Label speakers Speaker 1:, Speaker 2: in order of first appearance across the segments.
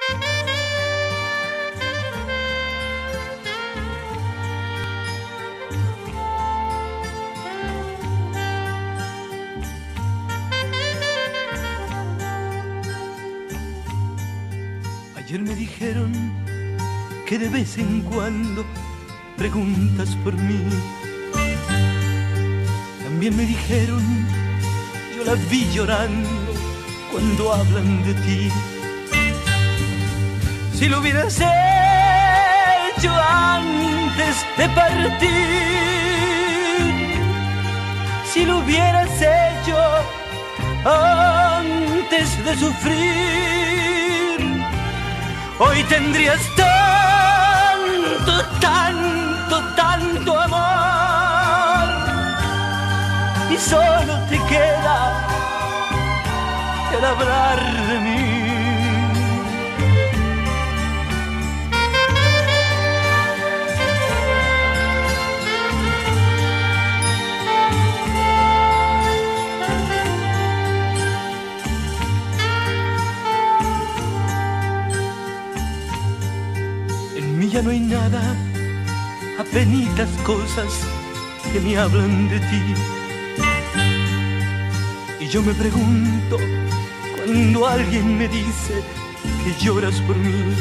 Speaker 1: Ayer me dijeron que de vez en cuando preguntas por mí. También me dijeron, yo la vi llorando cuando hablan de ti. Si lo hubieras hecho antes de partir, si lo hubieras hecho antes de sufrir, hoy tendrías tanto, tanto, tanto amor, y solo te queda el hablar de mí. Ya no hay nada, apenitas cosas que me hablan de ti. Y yo me pregunto, cuando alguien me dice que lloras por mí,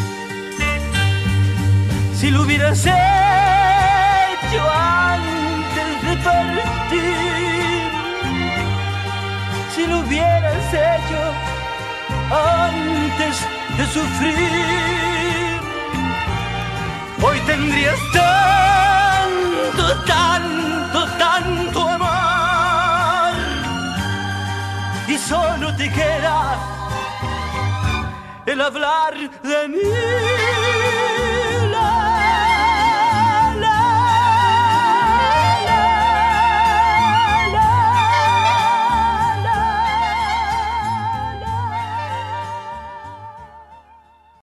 Speaker 1: si lo hubieras hecho antes de partir, si lo hubieras hecho antes de sufrir, hoy tendrías tanto, tanto, tanto amor, y solo te queda el hablar de mí.